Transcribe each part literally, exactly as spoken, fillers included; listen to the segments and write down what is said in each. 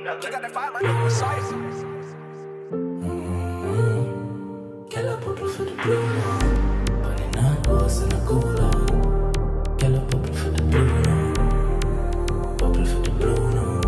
Girl, a bubble for the blue now. But in not goes in a cool out. Girl, a bubble for the blue now. Bubble for the blue now.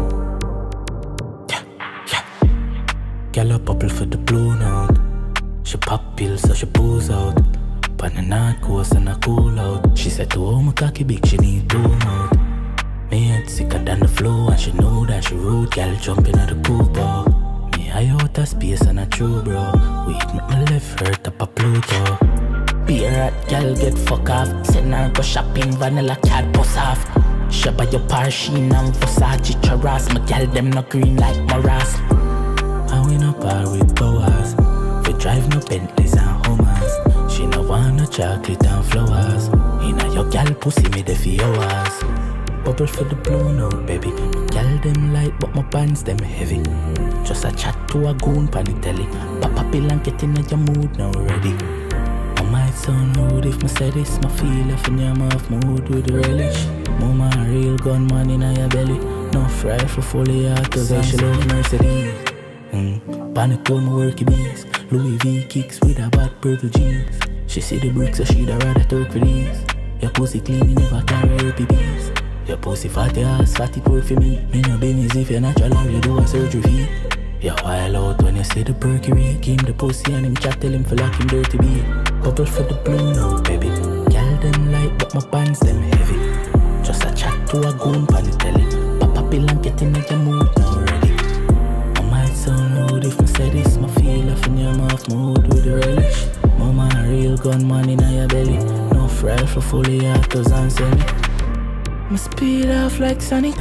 Yeah, yeah. Girl, a bubble for the blue now. She pop pills so she pulls out. But in not goes in a cool out. She said to oh my cocky big, she need two mouth. Me head sicker than the flow, and she know that she rude. Girl jumping at the coupe out. I out of space and a true bro. Weed make my left hurt up a Pluto. Be a rat, girl get fuck off. Send her go shopping, vanilla cat bust off. Shabba your Parsheen and Versace Charas. My girl them no green like Maras. And we no par with Boas. We drive no Bentleys and Hummers. She no want no chocolate and flowers. Inna your girl pussy me the for hours. Bubble for the blue note, baby. Girl them light, but my pants them heavy. Just a chat to a goon pan the telly. Pop a pill and get in your mood now ready. I might sound rude if me say this. My feel if in your mouth mood with the relish. Mama a real gunman in your belly. No fry for fully autos. She love Mercedes. Mm. Panic on my worky bees. Louis V kicks with a bad purple jeans. She see the bricks so she'd rather talk for these. Your pussy clean, you never carry her pee-pees. Your pussy fatty ass, fatty poor for me. Me no business if you're natural or you do a surgery fee. You wild out when you see the perky reek. Give him the pussy and him chat, tell him for lock him dirty beat. Bubble for the blue now, baby. Girl them light, but my pants them heavy. Just a chat to a goon pan the telly. Pop a pill and get in your mood now ready. I might sound rude if I say this. My feel off in your mouth mood with the relish. Mama a real gunman in your belly. No fry for fully autos and semi. My speed off like Sonic.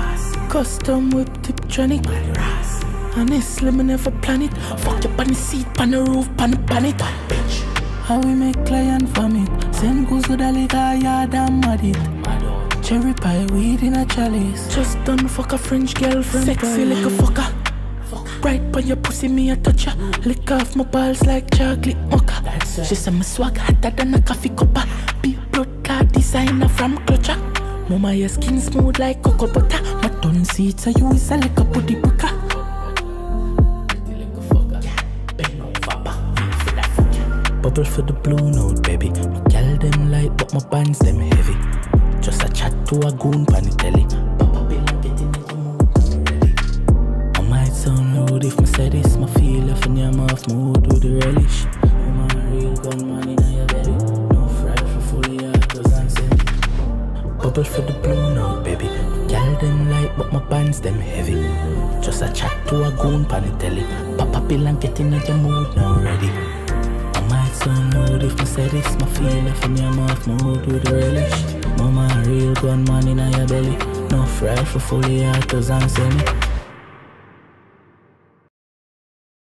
Custom whip Tiptronic. And this lemon never plan it. Fuck you on the seat, on the roof, on the planet. How we make client vomit. Send goes to the liquor yard and mad it. Cherry pie, weed in a chalice. Just done fuck a French girlfriend. Sexy like a fucker. Right by your pussy, me a touch ya. Lick off my balls like chocolate mocha. She said my swag hotter than a coffee cuppa. Big blood clot designer from Clutcher. Mama, your skin smooth like cocoa butter. My tongue seats are you is a like a booty booker. Bubble for the blue note, baby. My girl them light, but my pants them heavy. Just a chat to a goon pan the telly. Papa bill and get in your mood ready. I might sound rude if I say this. My feel off in your mouth mood with the relish. Mama a real gunman in your belly. No fry for fully autos and semi. Bubble for the blue note, baby. My girl them light, but my pants them heavy. Just a chat to a goon pan the telly. Papa pill and get in your mood now ready. Might sound rude if I say this. My feel off in your mouth mood with the relish. Mama a real gunman in your belly. No fry for fully autos and semi.